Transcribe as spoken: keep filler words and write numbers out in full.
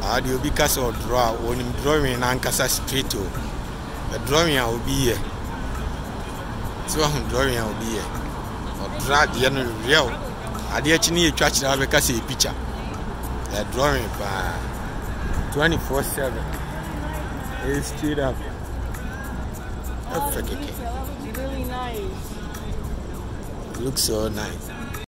Ah, the obi kasa or draw on him drawing and kasa straight to the drawing will be here. So I'm drawing will be here. Or draw the end real. I did actually catch the other case picture. The drawing by twenty-four seven. It's straight up. Oh, really nice. Looks so nice.